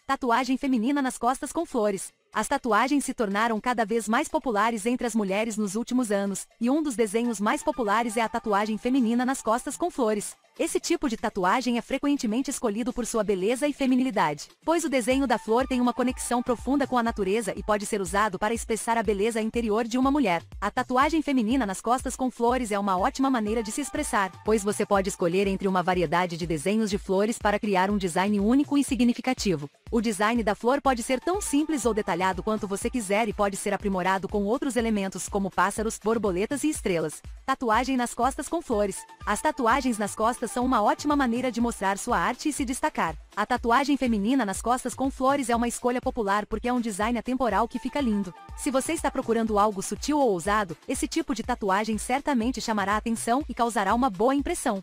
Tatuagem feminina nas costas com flores. As tatuagens se tornaram cada vez mais populares entre as mulheres nos últimos anos, e um dos desenhos mais populares é a tatuagem feminina nas costas com flores. Esse tipo de tatuagem é frequentemente escolhido por sua beleza e feminilidade, pois o desenho da flor tem uma conexão profunda com a natureza e pode ser usado para expressar a beleza interior de uma mulher. A tatuagem feminina nas costas com flores é uma ótima maneira de se expressar, pois você pode escolher entre uma variedade de desenhos de flores para criar um design único e significativo. O design da flor pode ser tão simples ou detalhado quanto você quiser e pode ser aprimorado com outros elementos como pássaros, borboletas e estrelas. Tatuagem nas costas com flores. As tatuagens nas costas são uma ótima maneira de mostrar sua arte e se destacar. A tatuagem feminina nas costas com flores é uma escolha popular porque é um design atemporal que fica lindo. Se você está procurando algo sutil ou ousado, esse tipo de tatuagem certamente chamará a atenção e causará uma boa impressão.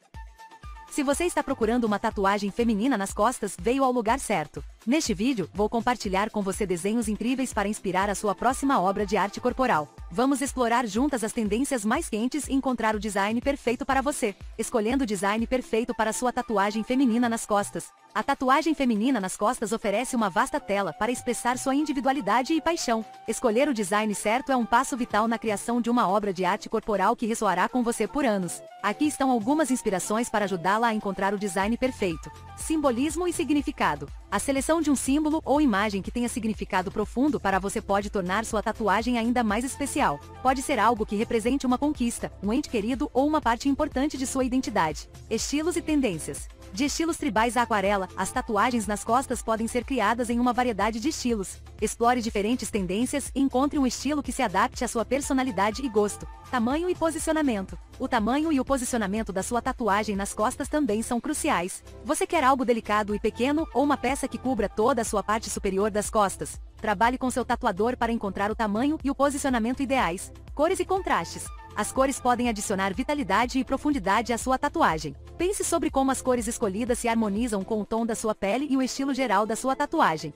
Se você está procurando uma tatuagem feminina nas costas, veio ao lugar certo. Neste vídeo, vou compartilhar com você desenhos incríveis para inspirar a sua próxima obra de arte corporal. Vamos explorar juntas as tendências mais quentes e encontrar o design perfeito para você. Escolhendo o design perfeito para sua tatuagem feminina nas costas. A tatuagem feminina nas costas oferece uma vasta tela para expressar sua individualidade e paixão. Escolher o design certo é um passo vital na criação de uma obra de arte corporal que ressoará com você por anos. Aqui estão algumas inspirações para ajudá-la a encontrar o design perfeito. Simbolismo e significado. A seleção de um símbolo ou imagem que tenha significado profundo para você pode tornar sua tatuagem ainda mais especial. Pode ser algo que represente uma conquista, um ente querido ou uma parte importante de sua identidade. Estilos e tendências. De estilos tribais à aquarela, as tatuagens nas costas podem ser criadas em uma variedade de estilos. Explore diferentes tendências e encontre um estilo que se adapte à sua personalidade e gosto. Tamanho e posicionamento. O tamanho e o posicionamento da sua tatuagem nas costas também são cruciais. Você quer algo delicado e pequeno ou uma peça que cubra toda a sua parte superior das costas? Trabalhe com seu tatuador para encontrar o tamanho e o posicionamento ideais. Cores e contrastes. As cores podem adicionar vitalidade e profundidade à sua tatuagem. Pense sobre como as cores escolhidas se harmonizam com o tom da sua pele e o estilo geral da sua tatuagem.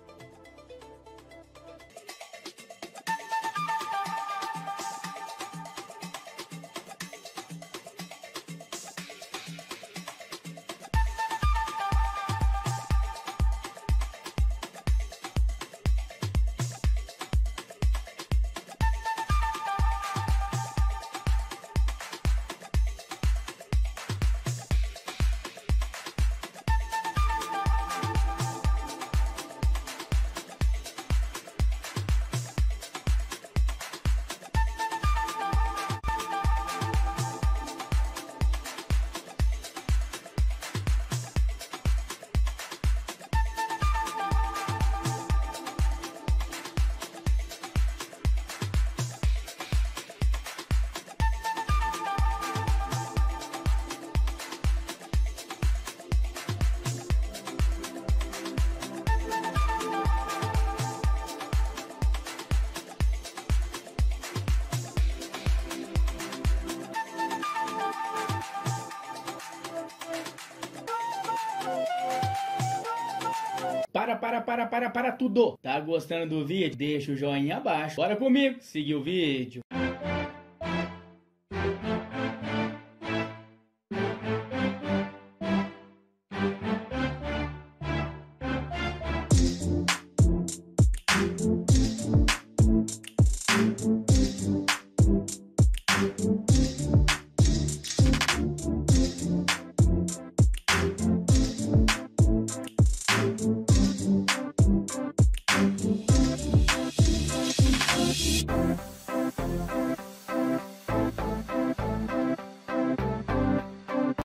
Para tudo! Tá gostando do vídeo? Deixa o joinha abaixo. Bora comigo, seguir o vídeo.